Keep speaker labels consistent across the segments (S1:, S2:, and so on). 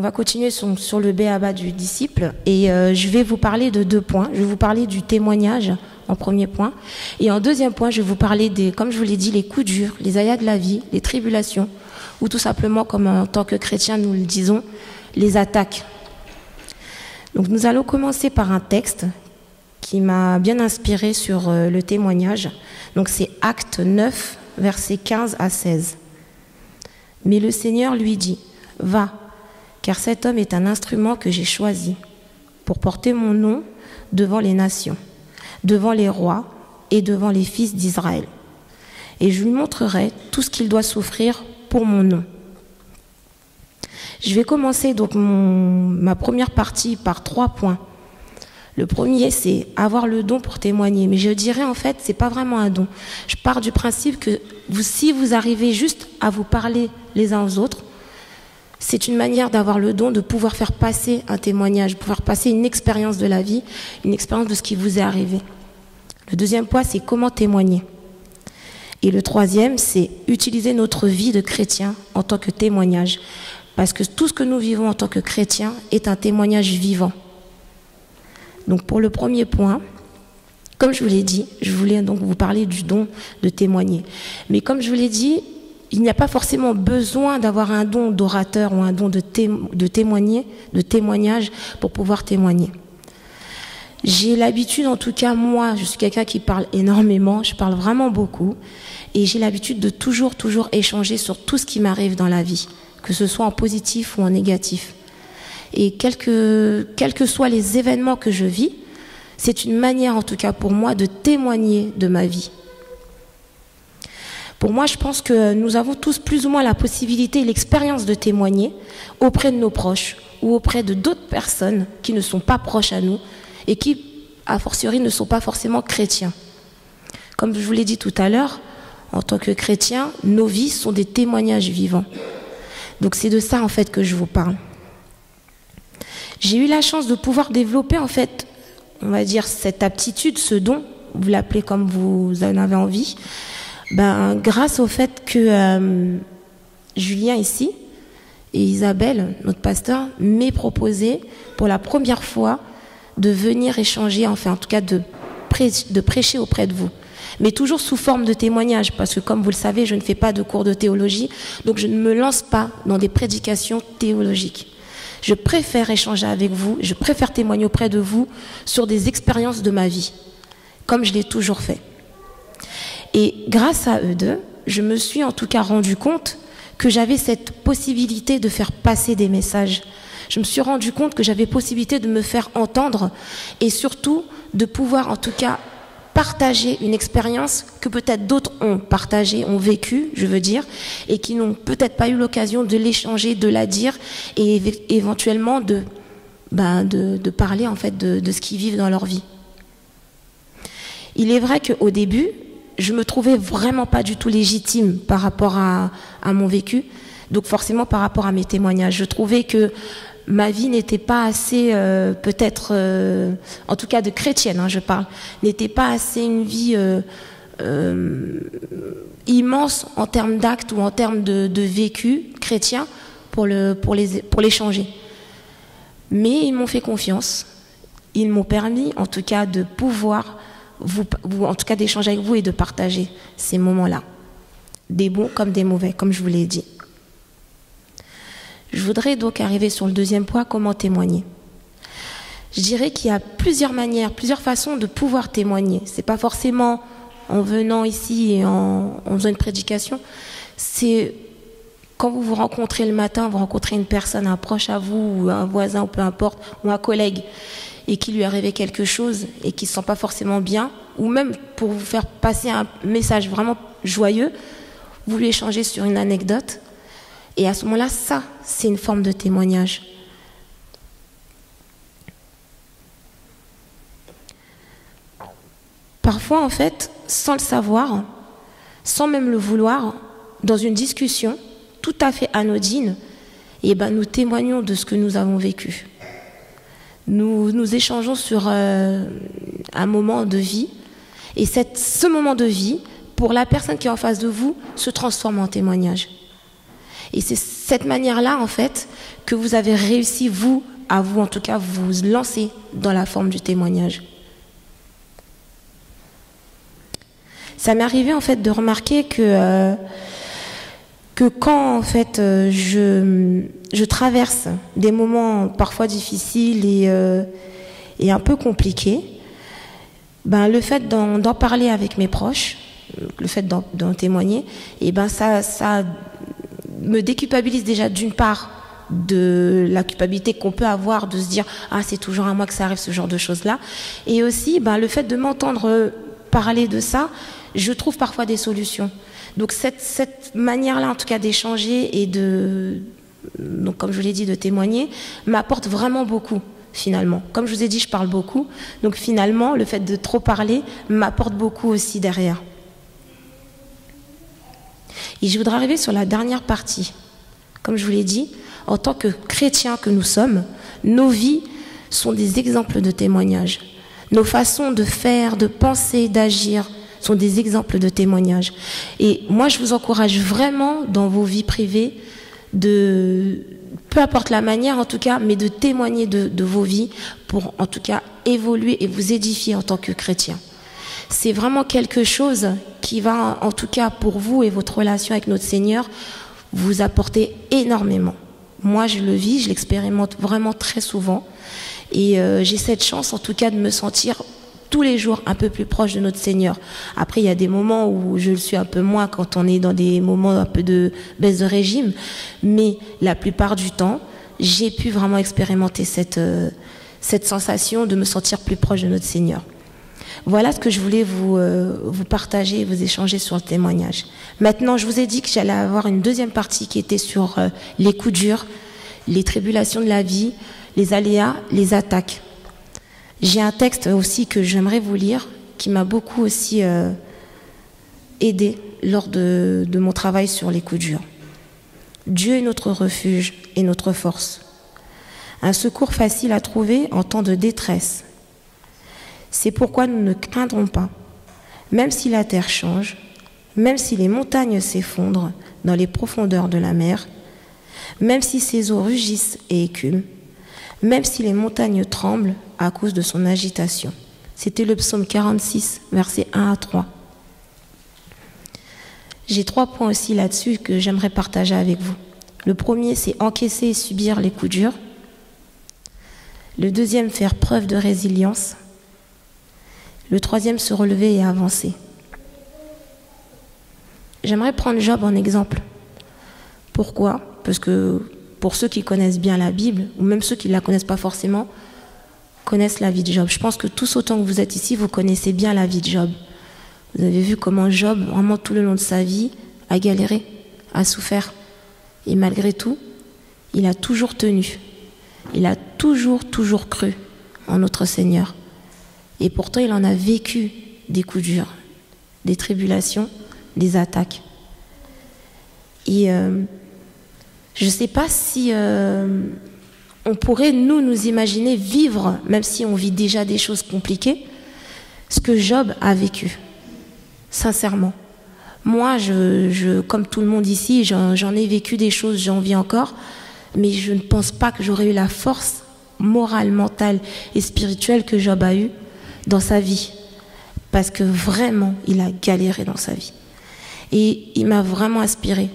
S1: va continuer sur le b.a.-ba du disciple et je vais vous parler de 2 points. Je vais vous parler du témoignage en premier point et en deuxième point, je vais vous parler des, comme je vous l'ai dit, les coups durs, les aléas de la vie, les tribulations ou tout simplement, comme en tant que chrétiens nous le disons, les attaques. Donc nous allons commencer par un texte qui m'a bien inspiré sur le témoignage. Donc c'est Actes 9, versets 15 à 16. Mais le Seigneur lui dit, « Va, car cet homme est un instrument que j'ai choisi pour porter mon nom devant les nations, devant les rois et devant les fils d'Israël. Et je lui montrerai tout ce qu'il doit souffrir pour mon nom. » Je vais commencer donc ma première partie par 3 points. Le premier, c'est avoir le don pour témoigner. Mais je dirais, en fait, c'est pas vraiment un don. Je pars du principe que si vous arrivez juste à vous parler les uns aux autres, c'est une manière d'avoir le don de pouvoir faire passer un témoignage, pouvoir passer une expérience de la vie, une expérience de ce qui vous est arrivé. Le deuxième point, c'est comment témoigner. Et le troisième, c'est utiliser notre vie de chrétien en tant que témoignage. Parce que tout ce que nous vivons en tant que chrétiens est un témoignage vivant. Donc pour le premier point, comme je vous l'ai dit, je voulais donc vous parler du don de témoigner. Mais comme je vous l'ai dit, il n'y a pas forcément besoin d'avoir un don d'orateur ou un don de témoignage pour pouvoir témoigner. J'ai l'habitude, en tout cas moi, je suis quelqu'un qui parle énormément, je parle vraiment beaucoup, et j'ai l'habitude de toujours échanger sur tout ce qui m'arrive dans la vie, que ce soit en positif ou en négatif. Et quels que soient les événements que je vis, c'est une manière, en tout cas pour moi, de témoigner de ma vie. Pour moi, je pense que nous avons tous plus ou moins la possibilité et l'expérience de témoigner auprès de nos proches ou auprès de d'autres personnes qui ne sont pas proches à nous et qui, a fortiori, ne sont pas forcément chrétiens. Comme je vous l'ai dit tout à l'heure, en tant que chrétiens, nos vies sont des témoignages vivants. Donc c'est de ça, en fait, que je vous parle. J'ai eu la chance de pouvoir développer, en fait, on va dire, cette aptitude, ce don, vous l'appelez comme vous en avez envie, grâce au fait que Julien ici et Isabelle, notre pasteur, m'aient proposé pour la première fois de venir échanger, enfin en tout cas de prêcher auprès de vous. Mais toujours sous forme de témoignage, parce que comme vous le savez, je ne fais pas de cours de théologie, donc je ne me lance pas dans des prédications théologiques. Je préfère échanger avec vous, je préfère témoigner auprès de vous sur des expériences de ma vie, comme je l'ai toujours fait. Et grâce à eux deux, je me suis en tout cas rendu compte que j'avais cette possibilité de faire passer des messages. Je me suis rendu compte que j'avais possibilité de me faire entendre et surtout de pouvoir en tout cas partager une expérience que peut-être d'autres ont partagée, ont vécu, je veux dire, et qui n'ont peut-être pas eu l'occasion de l'échanger, de la dire, et éventuellement de parler en fait de ce qu'ils vivent dans leur vie. Il est vrai qu'au début, je me trouvais vraiment pas du tout légitime par rapport à mon vécu, donc forcément par rapport à mes témoignages. Je trouvais que ma vie n'était pas assez, peut-être, en tout cas de chrétienne, hein, je parle, n'était pas assez une vie immense en termes d'actes ou en termes de vécu chrétien pour l'échanger. Mais ils m'ont fait confiance, ils m'ont permis en tout cas de pouvoir en tout cas d'échanger avec vous et de partager ces moments-là, des bons comme des mauvais, comme je vous l'ai dit. Je voudrais donc arriver sur le deuxième point, comment témoigner. Je dirais qu'il y a plusieurs manières, plusieurs façons de pouvoir témoigner. C'est pas forcément en venant ici et en faisant une prédication. C'est quand vous vous rencontrez le matin, vous rencontrez une personne, un proche à vous, ou un voisin, ou peu importe, ou un collègue, et qui lui est arrivé quelque chose et qui ne se sent pas forcément bien, ou même pour vous faire passer un message vraiment joyeux, vous lui échangez sur une anecdote. Et à ce moment-là, ça, c'est une forme de témoignage. Parfois, en fait, sans le savoir, sans même le vouloir, dans une discussion tout à fait anodine, nous témoignons de ce que nous avons vécu. Nous échangeons sur un moment de vie, et ce moment de vie, pour la personne qui est en face de vous, se transforme en témoignage. Et c'est cette manière-là, en fait, que vous avez réussi, vous, en tout cas, vous lancer dans la forme du témoignage. Ça m'est arrivé, en fait, de remarquer que quand, en fait, je traverse des moments parfois difficiles et un peu compliqués, ben, le fait d'en parler avec mes proches, le fait d'en témoigner, et ben ça me déculpabilise déjà d'une part de la culpabilité qu'on peut avoir de se dire ah c'est toujours à moi que ça arrive ce genre de choses là, et aussi ben, le fait de m'entendre parler de ça, je trouve parfois des solutions. Donc cette manière là en tout cas d'échanger et donc comme je l'ai dit de témoigner m'apporte vraiment beaucoup. Finalement, comme je vous ai dit, je parle beaucoup, donc finalement le fait de trop parler m'apporte beaucoup aussi derrière. Et je voudrais arriver sur la dernière partie. Comme je vous l'ai dit, en tant que chrétiens que nous sommes, nos vies sont des exemples de témoignage. Nos façons de faire, de penser, d'agir sont des exemples de témoignage. Et moi, je vous encourage vraiment dans vos vies privées peu importe la manière en tout cas, mais de témoigner de vos vies pour en tout cas évoluer et vous édifier en tant que chrétien. C'est vraiment quelque chose qui va en tout cas pour vous et votre relation avec notre Seigneur vous apporter énormément. Moi je le vis, je l'expérimente vraiment très souvent et j'ai cette chance en tout cas de me sentir tous les jours un peu plus proche de notre Seigneur. Après, il y a des moments où je le suis un peu moins quand on est dans des moments un peu de baisse de régime, mais la plupart du temps, j'ai pu vraiment expérimenter cette sensation de me sentir plus proche de notre Seigneur. Voilà ce que je voulais vous partager et vous échanger sur le témoignage. Maintenant, je vous ai dit que j'allais avoir une deuxième partie qui était sur les coups durs, les tribulations de la vie, les aléas, les attaques. J'ai un texte aussi que j'aimerais vous lire, qui m'a beaucoup aussi aidé lors de mon travail sur les coups durs. Dieu est notre refuge et notre force, un secours facile à trouver en temps de détresse. C'est pourquoi nous ne craindrons pas, même si la terre change, même si les montagnes s'effondrent dans les profondeurs de la mer, même si ses eaux rugissent et écument, même si les montagnes tremblent à cause de son agitation. C'était le psaume 46, versets 1 à 3. J'ai 3 points aussi là-dessus que j'aimerais partager avec vous. Le premier, c'est encaisser et subir les coups durs. Le deuxième, faire preuve de résilience. Le troisième, se relever et avancer. J'aimerais prendre Job en exemple. Pourquoi ? Parce que pour ceux qui connaissent bien la Bible, ou même ceux qui ne la connaissent pas forcément, connaissent la vie de Job. Je pense que tous autant que vous êtes ici, vous connaissez bien la vie de Job. Vous avez vu comment Job, vraiment tout le long de sa vie, a galéré, a souffert. Et malgré tout, il a toujours tenu. Il a toujours cru en notre Seigneur. Et pourtant, il en a vécu des coups durs, des tribulations, des attaques. Et je ne sais pas si on pourrait, nous imaginer vivre, même si on vit déjà des choses compliquées, ce que Job a vécu. Sincèrement. Moi, comme tout le monde ici, j'en ai vécu des choses, j'en vis encore, mais je ne pense pas que j'aurais eu la force morale, mentale et spirituelle que Job a eue dans sa vie. Parce que vraiment, il a galéré dans sa vie. Et il m'a vraiment inspiré.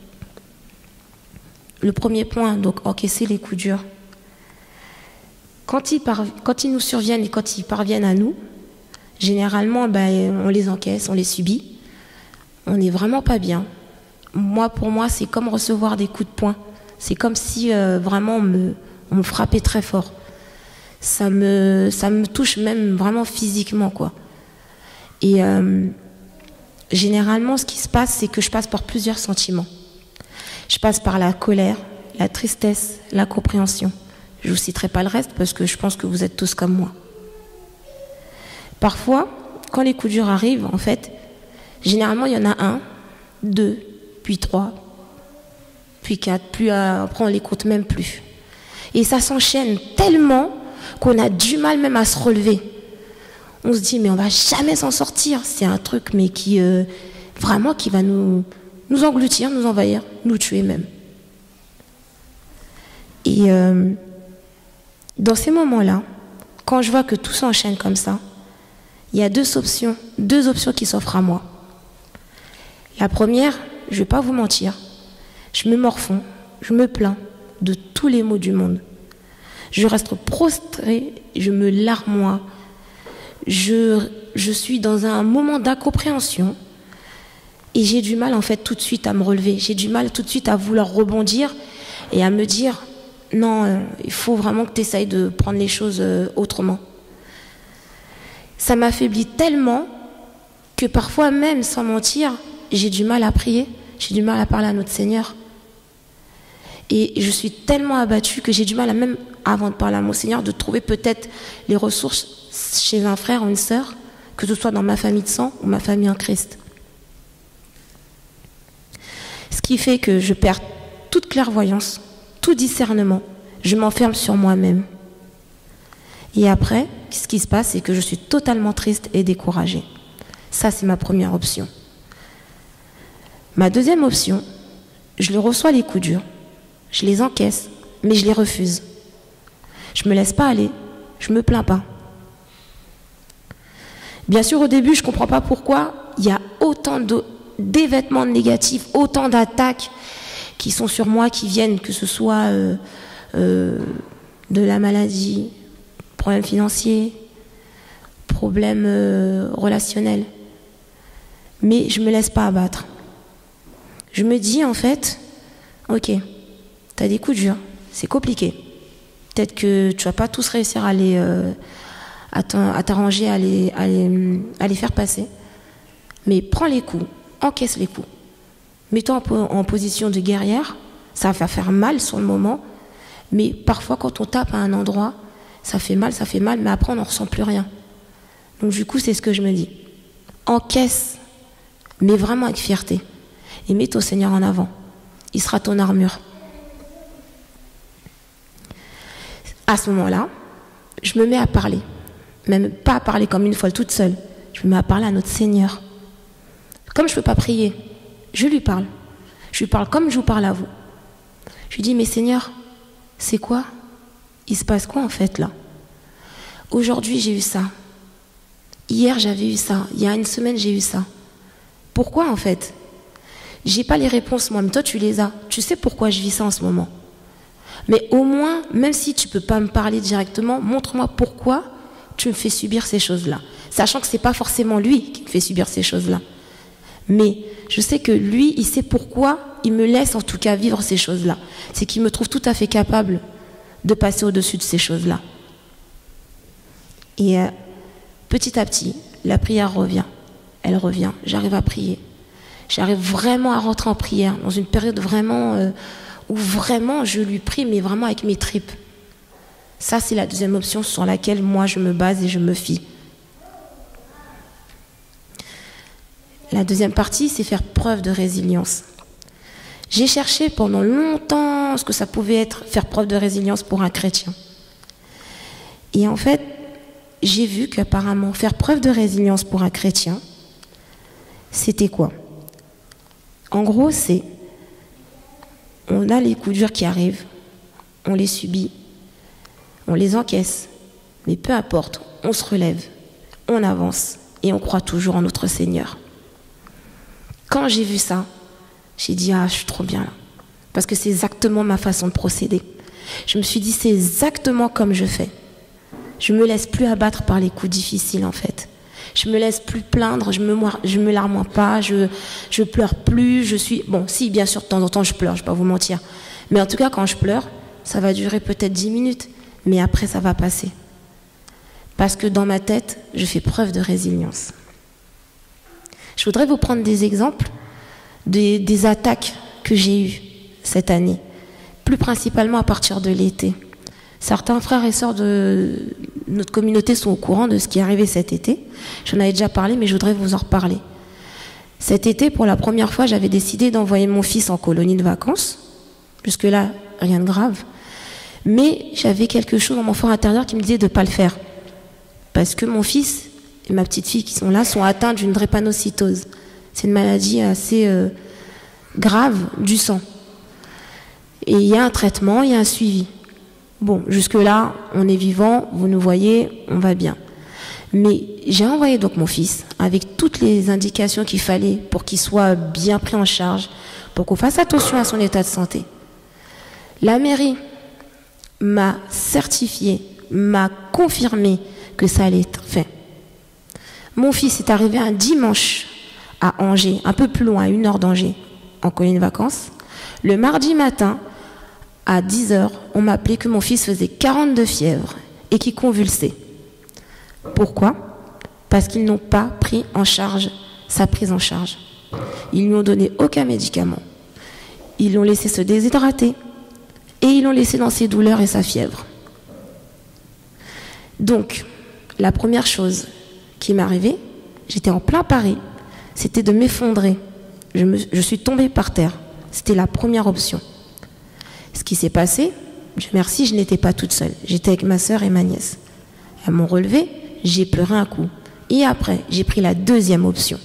S1: Le premier point, donc encaisser les coups durs. Quand ils nous surviennent et quand ils parviennent à nous, généralement, on les encaisse, on les subit. On n'est vraiment pas bien. Pour moi, c'est comme recevoir des coups de poing. C'est comme si vraiment on me frappait très fort. Ça me touche même vraiment physiquement, quoi. Et généralement, ce qui se passe, c'est que je passe par plusieurs sentiments. Je passe par la colère, la tristesse, l'incompréhension. Je ne vous citerai pas le reste parce que je pense que vous êtes tous comme moi. Parfois, quand les coups durs arrivent, en fait, généralement, il y en a 1, 2, puis 3, puis 4, puis après on les compte même plus. Et ça s'enchaîne tellement qu'on a du mal même à se relever. On se dit, mais on va jamais s'en sortir. C'est un truc, mais qui va nous engloutir, nous envahir, nous tuer même. Et dans ces moments-là, quand je vois que tout s'enchaîne comme ça, il y a deux options qui s'offrent à moi. La première, je ne vais pas vous mentir, je me morfonds, je me plains de tous les maux du monde. Je reste prostrée, je me larmoie, je suis dans un moment d'incompréhension et j'ai du mal en fait tout de suite à me relever. J'ai du mal tout de suite à vouloir rebondir et à me dire non, il faut vraiment que tu essayes de prendre les choses autrement. Ça m'affaiblit tellement que parfois même, sans mentir, j'ai du mal à prier, j'ai du mal à parler à notre Seigneur. Et je suis tellement abattue que j'ai du mal à même, avant de parler à mon Seigneur, de trouver peut-être les ressources chez un frère ou une sœur, que ce soit dans ma famille de sang ou ma famille en Christ. Ce qui fait que je perds toute clairvoyance, tout discernement. Je m'enferme sur moi-même. Et après, ce qui se passe, c'est que je suis totalement triste et découragée. Ça, c'est ma première option. Ma deuxième option, je les reçois les coups durs. Je les encaisse, mais je les refuse. Je me laisse pas aller, je me plains pas. Bien sûr, au début, je ne comprends pas pourquoi il y a autant d'événements négatifs, autant d'attaques qui sont sur moi, qui viennent, que ce soit de la maladie, problèmes financiers, problèmes relationnels. Mais je ne me laisse pas abattre. Je me dis en fait, ok, tu as des coups durs, c'est compliqué. Peut-être que tu ne vas pas tous réussir à t'arranger, à les faire passer. Mais prends les coups, encaisse les coups. Mets-toi en position de guerrière, ça va faire mal sur le moment, mais parfois quand on tape à un endroit, ça fait mal, mais après on n'en ressent plus rien. Donc du coup, c'est ce que je me dis. Encaisse, mais vraiment avec fierté. Et mets ton Seigneur en avant. Il sera ton armure. À ce moment-là, je me mets à parler. Même pas à parler comme une folle toute seule. Je me mets à parler à notre Seigneur. Comme je ne peux pas prier, je lui parle. Je lui parle comme je vous parle à vous. Je lui dis, mais Seigneur, c'est quoi? Il se passe quoi en fait là? Aujourd'hui, j'ai eu ça. Hier, j'avais eu ça. Il y a une semaine, j'ai eu ça. Pourquoi en fait? J'ai pas les réponses moi, mais toi tu les as. Tu sais pourquoi je vis ça en ce moment. Mais au moins, même si tu peux pas me parler directement, montre-moi pourquoi tu me fais subir ces choses-là. Sachant que c'est pas forcément lui qui me fait subir ces choses-là. Mais je sais que lui, il sait pourquoi il me laisse en tout cas vivre ces choses-là. C'est qu'il me trouve tout à fait capable de passer au-dessus de ces choses-là. Et petit à petit, la prière revient. Elle revient. J'arrive à prier. J'arrive vraiment à rentrer en prière, dans une période vraiment où vraiment je lui prie, mais vraiment avec mes tripes. Ça, c'est la deuxième option sur laquelle moi je me base et je me fie. La deuxième partie, c'est faire preuve de résilience. J'ai cherché pendant longtemps ce que ça pouvait être faire preuve de résilience pour un chrétien. Et en fait, j'ai vu qu'apparemment, faire preuve de résilience pour un chrétien, c'était quoi ? En gros, c'est, on a les coups durs qui arrivent, on les subit, on les encaisse, mais peu importe, on se relève, on avance et on croit toujours en notre Seigneur. Quand j'ai vu ça, j'ai dit, ah, je suis trop bien là, parce que c'est exactement ma façon de procéder. Je me suis dit, c'est exactement comme je fais. Je me laisse plus abattre par les coups difficiles en fait. Je me laisse plus plaindre, je me larmoie pas, je pleure plus, je suis... Bon, si, bien sûr, de temps en temps, je pleure, je vais pas vous mentir. Mais en tout cas, quand je pleure, ça va durer peut-être 10 minutes, mais après, ça va passer. Parce que dans ma tête, je fais preuve de résilience. Je voudrais vous prendre des exemples des attaques que j'ai eues cette année, plus principalement à partir de l'été. Certains frères et sœurs de notre communauté sont au courant de ce qui est arrivé cet été. J'en avais déjà parlé, mais je voudrais vous en reparler. Cet été, pour la première fois, j'avais décidé d'envoyer mon fils en colonie de vacances. Jusque-là, rien de grave. Mais j'avais quelque chose dans mon fort intérieur qui me disait de ne pas le faire. Parce que mon fils et ma petite fille qui sont là sont atteints d'une drépanocytose. C'est une maladie assez grave du sang. Et il y a un traitement, il y a un suivi. Bon, jusque-là, on est vivant, vous nous voyez, on va bien. Mais j'ai envoyé donc mon fils avec toutes les indications qu'il fallait pour qu'il soit bien pris en charge, pour qu'on fasse attention à son état de santé. La mairie m'a certifié, m'a confirmé que ça allait être fait. Mon fils est arrivé un dimanche à Angers, un peu plus loin, à 1 heure d'Angers, en colonie de vacances. Le mardi matin, à 10 h, on m'a appelé que mon fils faisait 42 fièvres et qu'il convulsait. Pourquoi? Parce qu'ils n'ont pas pris en charge sa prise en charge. Ils lui ont donné aucun médicament. Ils l'ont laissé se déshydrater et ils l'ont laissé dans ses douleurs et sa fièvre. Donc, la première chose qui m'est arrivée, j'étais en plein Paris, c'était de m'effondrer. Je suis tombée par terre. C'était la première option. Ce qui s'est passé, Dieu merci, je n'étais pas toute seule. J'étais avec ma sœur et ma nièce. Elles m'ont relevée, j'ai pleuré un coup. Et après, j'ai pris la deuxième option.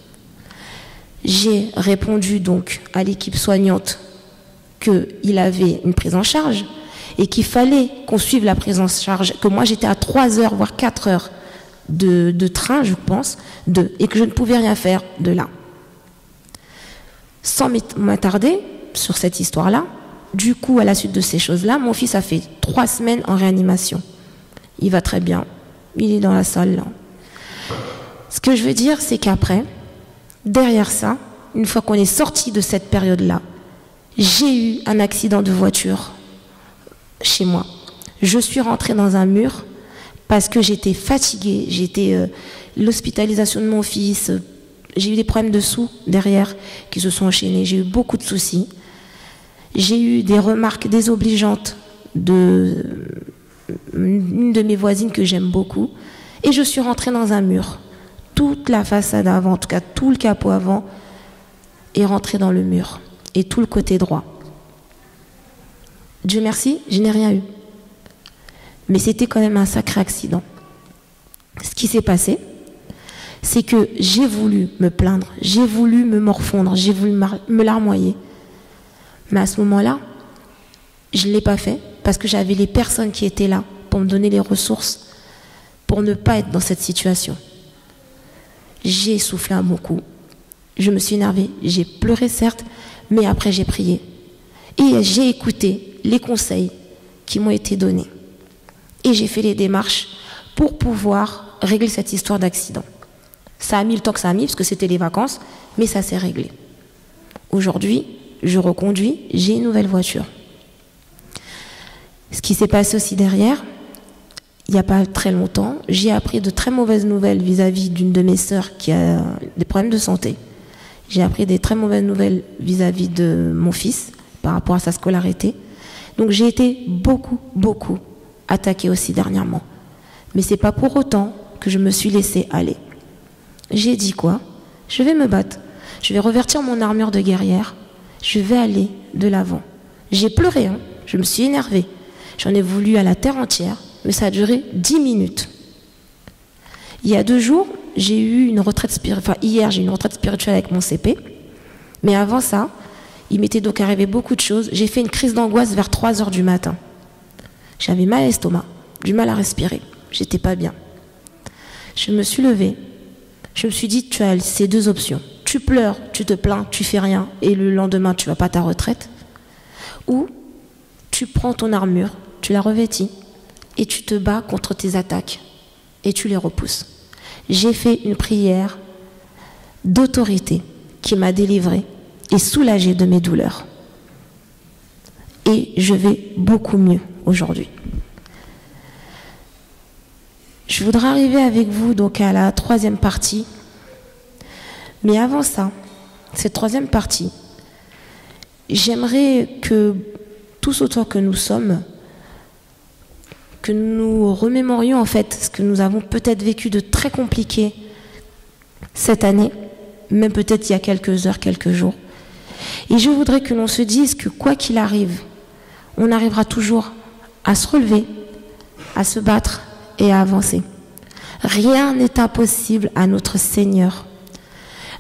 S1: J'ai répondu donc à l'équipe soignante qu'il avait une prise en charge et qu'il fallait qu'on suive la prise en charge, que moi j'étais à 3 heures, voire 4 heures de train, je pense, et que je ne pouvais rien faire de là. Sans m'attarder sur cette histoire-là, du coup, à la suite de ces choses-là, mon fils a fait 3 semaines en réanimation. Il va très bien, il est dans la salle là. Ce que je veux dire, c'est qu'après, derrière ça, une fois qu'on est sorti de cette période-là, j'ai eu un accident de voiture chez moi. Je suis rentrée dans un mur parce que j'étais fatiguée. L'hospitalisation de mon fils, j'ai eu des problèmes de sous derrière qui se sont enchaînés. J'ai eu beaucoup de soucis. J'ai eu des remarques désobligeantes d'une de mes voisines que j'aime beaucoup. Et je suis rentrée dans un mur. Toute la façade avant, en tout cas tout le capot avant, est rentré dans le mur. Et tout le côté droit. Dieu merci, je n'ai rien eu. Mais c'était quand même un sacré accident. Ce qui s'est passé, c'est que j'ai voulu me plaindre, j'ai voulu me morfondre, j'ai voulu me larmoyer. Mais à ce moment-là, je ne l'ai pas fait parce que j'avais les personnes qui étaient là pour me donner les ressources pour ne pas être dans cette situation. J'ai soufflé un bon coup, je me suis énervée, j'ai pleuré certes, mais après j'ai prié. Et j'ai écouté les conseils qui m'ont été donnés. Et j'ai fait les démarches pour pouvoir régler cette histoire d'accident. Ça a mis le temps que ça a mis, parce que c'était les vacances, mais ça s'est réglé. Aujourd'hui, je reconduis, j'ai une nouvelle voiture. Ce qui s'est passé aussi derrière, il n'y a pas très longtemps, j'ai appris de très mauvaises nouvelles vis-à-vis d'une de mes sœurs qui a des problèmes de santé. J'ai appris des très mauvaises nouvelles vis-à-vis de mon fils par rapport à sa scolarité. Donc j'ai été beaucoup attaquée aussi dernièrement. Mais c'est pas pour autant que je me suis laissée aller. J'ai dit quoi? Je vais me battre. Je vais revêtir mon armure de guerrière. Je vais aller de l'avant. J'ai pleuré, hein. Je me suis énervée. J'en ai voulu à la terre entière, mais ça a duré 10 minutes. Il y a 2 jours, j'ai eu une retraite spirituelle. Enfin, hier, j'ai eu une retraite spirituelle avec mon CP. Mais avant ça, il m'était donc arrivé beaucoup de choses. J'ai fait une crise d'angoisse vers 3 heures du matin. J'avais mal à l'estomac, du mal à respirer. J'étais pas bien. Je me suis levée. Je me suis dit, tu as ces 2 options. Tu pleures, tu te plains, tu fais rien, et le lendemain, tu vas pas à ta retraite. Ou tu prends ton armure, tu la revêtis, et tu te bats contre tes attaques, et tu les repousses. J'ai fait une prière d'autorité qui m'a délivrée et soulagée de mes douleurs. Et je vais beaucoup mieux aujourd'hui. Je voudrais arriver avec vous donc à la 3e partie. Mais avant ça, cette 3e partie, j'aimerais que tous autant que nous sommes, que nous remémorions en fait ce que nous avons peut-être vécu de très compliqué cette année, même peut-être il y a quelques heures, quelques jours. Et je voudrais que l'on se dise que quoi qu'il arrive, on arrivera toujours à se relever, à se battre et à avancer. Rien n'est impossible à notre Seigneur.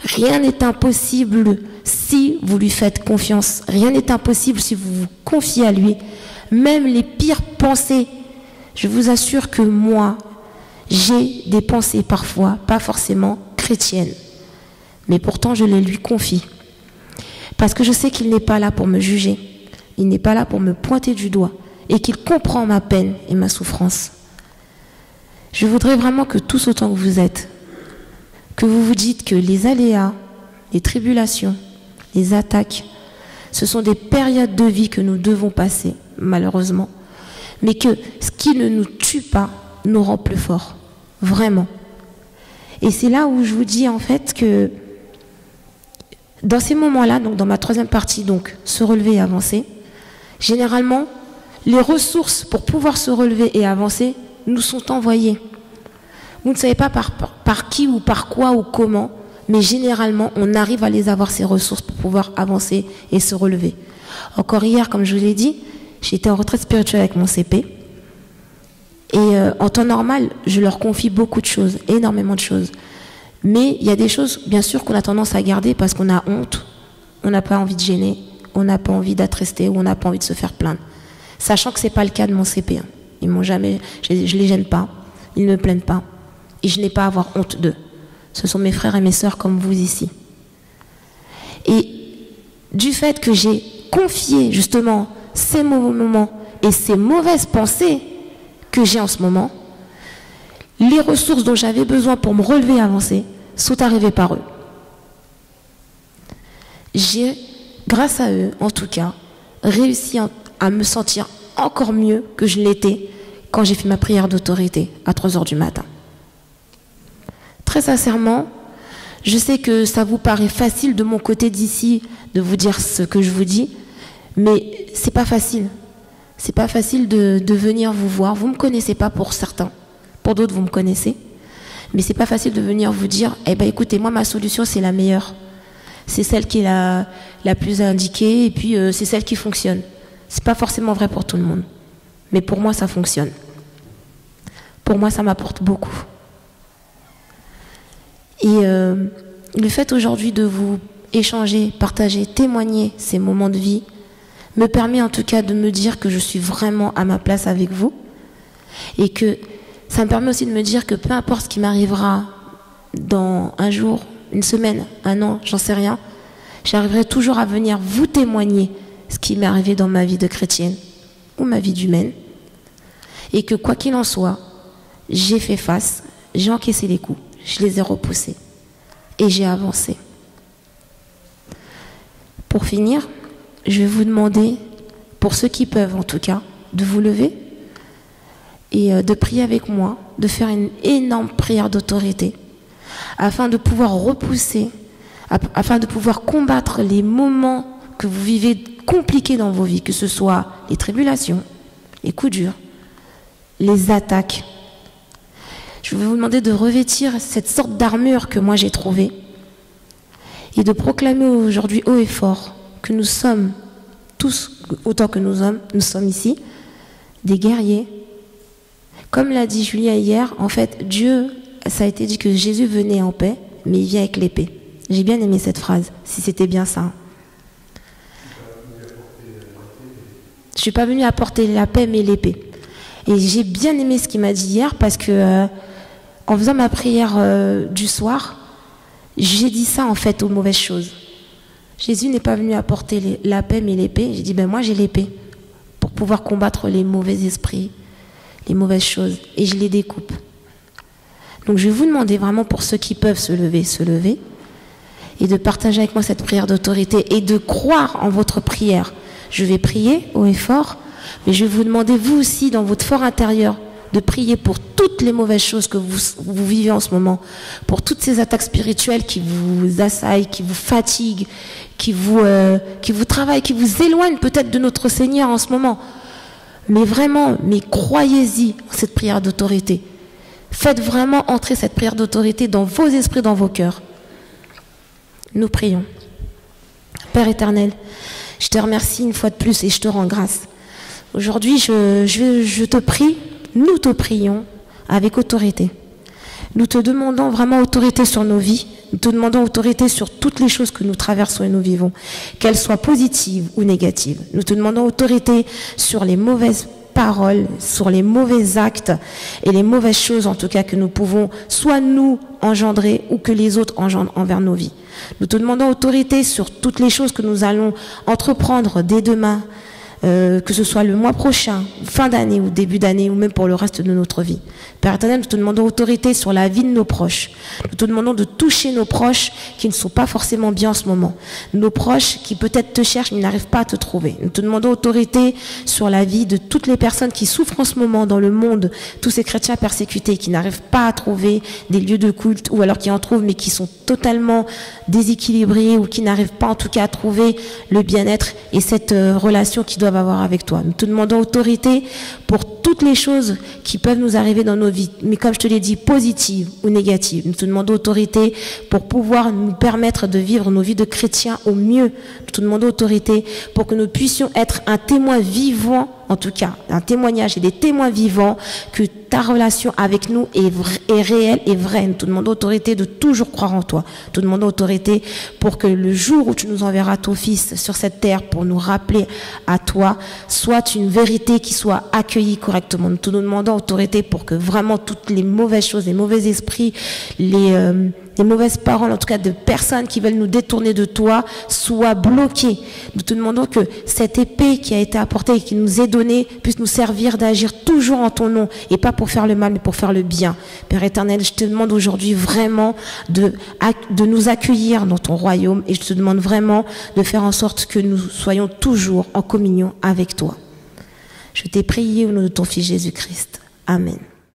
S1: Rien n'est impossible si vous lui faites confiance. Rien n'est impossible si vous vous confiez à lui. Même les pires pensées. Je vous assure que moi, j'ai des pensées parfois, pas forcément chrétiennes. Mais pourtant, je les lui confie. Parce que je sais qu'il n'est pas là pour me juger. Il n'est pas là pour me pointer du doigt. Et qu'il comprend ma peine et ma souffrance. Je voudrais vraiment que tous autant que vous êtes, que vous vous dites que les aléas, les tribulations, les attaques, ce sont des périodes de vie que nous devons passer, malheureusement. Mais que ce qui ne nous tue pas nous rend plus forts. Vraiment. Et c'est là où je vous dis en fait que dans ces moments-là, donc dans ma troisième partie, donc se relever et avancer, généralement, les ressources pour pouvoir se relever et avancer nous sont envoyées. Vous ne savez pas par qui ou par quoi ou comment, mais généralement, on arrive à les avoir, ces ressources, pour pouvoir avancer et se relever. Encore hier, comme je vous l'ai dit, j'étais en retraite spirituelle avec mon CP. Et en temps normal, je leur confie beaucoup de choses, énormément de choses. Mais il y a des choses, bien sûr, qu'on a tendance à garder parce qu'on a honte, on n'a pas envie de gêner, on n'a pas envie d'attester ou on n'a pas envie de se faire plaindre. Sachant que ce n'est pas le cas de mon CP. Ils m'ont jamais, je ne les gêne pas, ils ne me plaignent pas. Et je n'ai pas à avoir honte d'eux. Ce sont mes frères et mes sœurs comme vous ici. Et du fait que j'ai confié justement ces mauvais moments et ces mauvaises pensées que j'ai en ce moment, les ressources dont j'avais besoin pour me relever et avancer sont arrivées par eux. J'ai, grâce à eux en tout cas, réussi à me sentir encore mieux que je l'étais quand j'ai fait ma prière d'autorité à 3 heures du matin. Très sincèrement, je sais que ça vous paraît facile de mon côté d'ici de vous dire ce que je vous dis, mais c'est pas facile. C'est pas facile de venir vous voir. Vous me connaissez pas pour certains, pour d'autres vous me connaissez, mais c'est pas facile de venir vous dire, eh ben écoutez, moi ma solution c'est la meilleure, c'est celle qui est la plus indiquée et puis c'est celle qui fonctionne. C'est pas forcément vrai pour tout le monde, mais pour moi ça fonctionne. Pour moi ça m'apporte beaucoup. Et le fait aujourd'hui de vous échanger, partager, témoigner ces moments de vie me permet en tout cas de me dire que je suis vraiment à ma place avec vous et que ça me permet aussi de me dire que peu importe ce qui m'arrivera dans un jour, une semaine, un an, j'en sais rien, j'arriverai toujours à venir vous témoigner ce qui m'est arrivé dans ma vie de chrétienne ou ma vie d'humaine et que quoi qu'il en soit, j'ai fait face, j'ai encaissé les coups. Je les ai repoussés et j'ai avancé. Pour finir, je vais vous demander, pour ceux qui peuvent en tout cas, de vous lever et de prier avec moi, de faire une énorme prière d'autorité afin de pouvoir repousser, afin de pouvoir combattre les moments que vous vivez compliqués dans vos vies, que ce soit les tribulations, les coups durs, les attaques. Je vais vous demander de revêtir cette sorte d'armure que moi j'ai trouvée et de proclamer aujourd'hui haut et fort que nous sommes tous, autant que nous sommes ici, des guerriers. Comme l'a dit Julien hier, en fait, Dieu, ça a été dit que Jésus venait en paix, mais il vient avec l'épée. J'ai bien aimé cette phrase, si c'était bien ça. Je ne suis pas venue apporter la paix, mais l'épée. Et j'ai bien aimé ce qu'il m'a dit hier parce que en faisant ma prière du soir, j'ai dit ça en fait aux mauvaises choses. Jésus n'est pas venu apporter la paix mais l'épée. J'ai dit ben moi j'ai l'épée pour pouvoir combattre les mauvais esprits, les mauvaises choses et je les découpe. Donc je vais vous demander vraiment pour ceux qui peuvent se lever et de partager avec moi cette prière d'autorité et de croire en votre prière. Je vais prier haut et fort, mais je vais vous demander vous aussi dans votre fort intérieur de prier pour toutes les mauvaises choses que vous vivez en ce moment, pour toutes ces attaques spirituelles qui vous assaillent, qui vous fatiguent, qui vous travaillent, qui vous éloignent peut-être de notre Seigneur en ce moment. Mais vraiment, mais croyez-y en cette prière d'autorité. Faites vraiment entrer cette prière d'autorité dans vos esprits, dans vos cœurs. Nous prions. Père éternel, je te remercie une fois de plus et je te rends grâce. Aujourd'hui, je te prie, nous te prions avec autorité. Nous te demandons vraiment autorité sur nos vies, Nous te demandons autorité sur toutes les choses que nous traversons et nous vivons, qu'elles soient positives ou négatives. Nous te demandons autorité sur les mauvaises paroles, sur les mauvais actes et les mauvaises choses en tout cas que nous pouvons soit nous engendrer ou que les autres engendrent envers nos vies. Nous te demandons autorité sur toutes les choses que nous allons entreprendre dès demain, que ce soit le mois prochain, fin d'année ou début d'année ou même pour le reste de notre vie. Père éternel, nous te demandons autorité sur la vie de nos proches. Nous te demandons de toucher nos proches qui ne sont pas forcément bien en ce moment. Nos proches qui peut-être te cherchent mais n'arrivent pas à te trouver. Nous te demandons autorité sur la vie de toutes les personnes qui souffrent en ce moment dans le monde, tous ces chrétiens persécutés qui n'arrivent pas à trouver des lieux de culte ou alors qui en trouvent mais qui sont totalement déséquilibrés ou qui n'arrivent pas en tout cas à trouver le bien-être et cette relation qu'ils doivent avoir avec toi. Nous te demandons autorité pour toutes les choses qui peuvent nous arriver dans nos vies, mais comme je te l'ai dit, positives ou négatives. Nous te demandons autorité pour pouvoir nous permettre de vivre nos vies de chrétiens au mieux. Nous te demandons autorité pour que nous puissions être un témoin vivant, en tout cas, un témoignage et des témoins vivants que ta relation avec nous est réelle et vraie. Nous te demandons autorité de toujours croire en toi. Nous te demandons autorité pour que le jour où tu nous enverras ton Fils sur cette terre pour nous rappeler à toi, soit une vérité qui soit accueillie correctement. Nous te demandons autorité pour que vraiment toutes les mauvaises choses, les mauvais esprits, les mauvaises paroles, en tout cas de personnes qui veulent nous détourner de toi, soient bloquées. Nous te demandons que cette épée qui a été apportée et qui nous est donnée puisse nous servir d'agir toujours en ton nom et pas pour faire le mal mais pour faire le bien. Père éternel, je te demande aujourd'hui vraiment de nous accueillir dans ton royaume et je te demande vraiment de faire en sorte que nous soyons toujours en communion avec toi. Je t'ai prié au nom de ton Fils Jésus-Christ. Amen.